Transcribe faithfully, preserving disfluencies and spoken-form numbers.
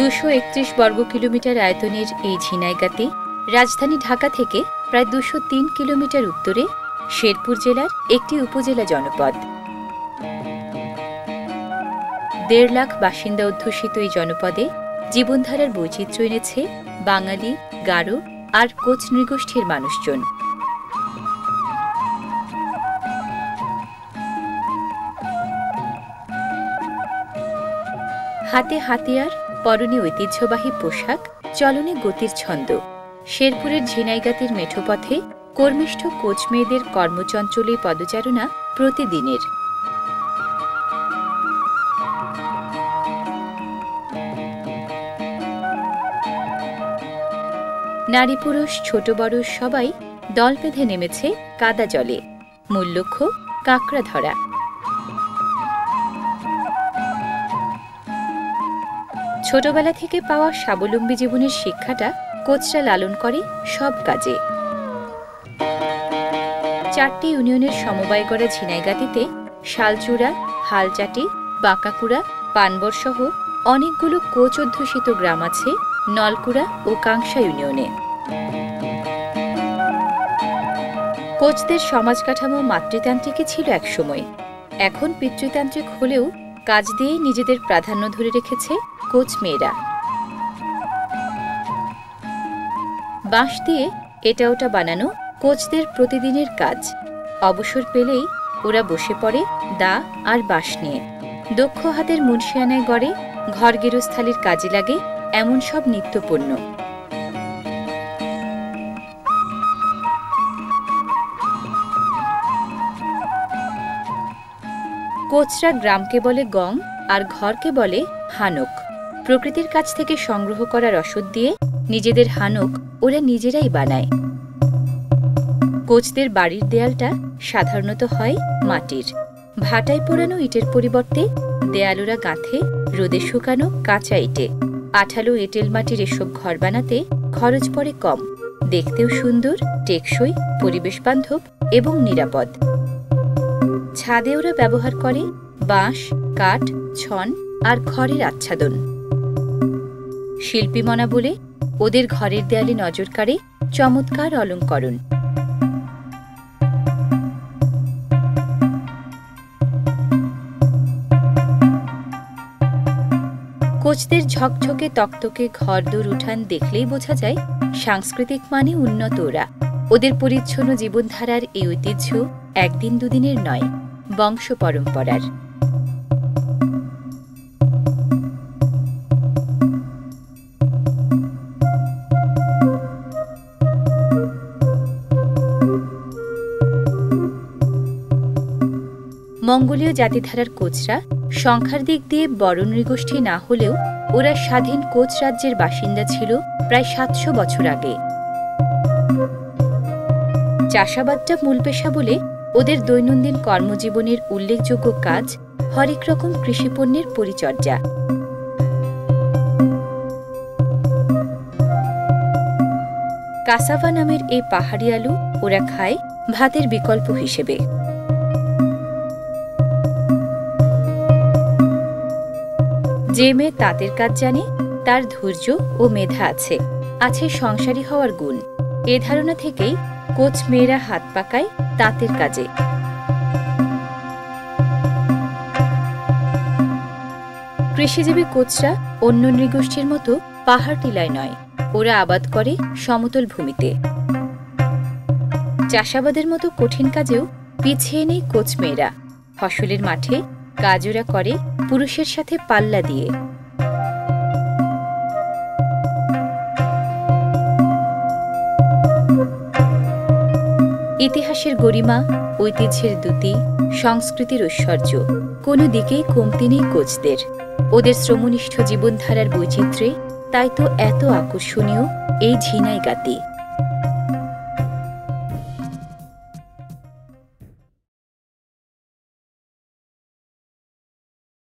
দুশো একত্রিশ বর্গ কিলোমিটার আয়তনের এই ঝিনাইগাতি রাজধানী ঢাকা থেকে প্রায় দুশো তিন কিলোমিটার উত্তরে শেরপুর জেলার একটি উপজেলা জনপদ। দেড় লাখ বাসিন্দা অধ্যুষিত এই জনপদে জীবনধারার বৈচিত্র্য এনেছে বাঙালি, গারো আর কোচ নৃগোষ্ঠীর মানুষজন। হাতে হাতিয়ার, পরনে ঐতিহ্যবাহী পোশাক, চলনে গতির ছন্দ। শেরপুরের ঝিনাইগাতির মেঠোপথে কর্মিষ্ঠ কোচ মেয়েদের কর্মচঞ্চলে পদচারণা প্রতিদিনের। নারী পুরুষ ছোট বড় সবাই দল বেঁধে নেমেছে কাদা জলে। মূল লক্ষ্য কাঁকড়া ধরা। ছোটবেলা থেকে পাওয়া স্বাবলম্বী জীবনের শিক্ষাটা কোচরা লালন করে সব কাজে। চারটি ইউনিয়নের সমবায় করা ঝিনাইগাতিতে শালচূড়া, হালচাটি, বাঁকাকুড়া, পানবর সহ অনেকগুলো কোচ অধ্যুষিত গ্রাম আছে নলকুড়া ও কাংসা ইউনিয়নে। কোচদের সমাজ কাঠামো মাতৃতান্ত্রিকই ছিল একসময়। এখন পিতৃতান্ত্রিক হলেও কাজ দিয়েই নিজেদের প্রাধান্য ধরে রেখেছে কোচ মেয়েরা। বাঁশ দিয়ে এটা ওটা বানানো কোচদের প্রতিদিনের কাজ। অবসর পেলেই ওরা বসে পড়ে দা আর বাঁশ নিয়ে। দক্ষ হাতের মুন্সিয়ানায় গড়ে ঘর গেরস্থালির কাজে লাগে এমন সব নিত্যপণ্য। কোচরা গ্রামকে বলে গং আর ঘরকে বলে হানক। প্রকৃতির কাছ থেকে সংগ্রহ করা রসদ দিয়ে নিজেদের হানক ওরা নিজেরাই বানায়। কোচদের বাড়ির দেয়ালটা সাধারণত হয় মাটির। ভাটায় পোড়ানো ইটের পরিবর্তে দেয়াল ওরা গাঁথে রোদে শুকানো কাঁচা ইটে। আঠালো এঁটেল মাটির এসব ঘর বানাতে খরচ পড়ে কম, দেখতেও সুন্দর, টেকসই, পরিবেশ বান্ধব এবং নিরাপদ। ছাদে ওরা ব্যবহার করে বাঁশ, কাঠ, ছন আর খড়ের আচ্ছাদন। শিল্পীমনা বলে ওদের ঘরের দেয়ালে নজর কাড়ে চমৎকার অলঙ্করণ। কোচদের ঝকঝকে তকতকে ঘরদোর উঠান দেখলেই বোঝা যায় সাংস্কৃতিক মানে উন্নত ওরা। ওদের পরিচ্ছন্ন জীবনধারার এই ঐতিহ্য একদিন দুদিনের নয়, বংশ পরম্পরার। মঙ্গোলীয় জাতিধারার কোচরা সংখ্যার দিক দিয়ে বড় নৃগোষ্ঠী না হলেও ওরা স্বাধীন কোচ রাজ্যের বাসিন্দা ছিল প্রায় সাতশো বছর আগে। চাষাবাদটা মূল পেশা বলে ওদের দৈনন্দিন কর্মজীবনের উল্লেখযোগ্য কাজ হরেক রকম কৃষিপণ্যের পরিচর্যা। কাসাভা নামের এই পাহাড়ি আলু ওরা খায় ভাতের বিকল্প হিসেবে। যে মেয়ে তাঁতের কাজ জানে তার ধৈর্য ও মেধা আছে, আছে সংসারী হওয়ার গুণ। এ ধারণা থেকেই কোচ মেয়েরা হাত পাকায় তাঁতের কাজে। কৃষিজীবী কোচরা অন্য নৃগোষ্ঠীর মতো পাহাড় টিলায় নয়, ওরা আবাদ করে সমতল ভূমিতে। চাষাবাদের মতো কঠিন কাজেও পিছিয়ে নেই কোচ মেয়েরা। ফসলের মাঠে কাজ ওরা করে পুরুষের সাথে পাল্লা দিয়ে। ইতিহাসের গরিমা, ঐতিহ্যের দ্যুতি, সংস্কৃতির ঐশ্বর্য কোনো দিকেই কমতি নেই কোচদের। ওদের শ্রমনিষ্ঠ জীবনধারার বৈচিত্র্যে তাই তো এত আকর্ষণীয় এই ঝিনাইগাতি।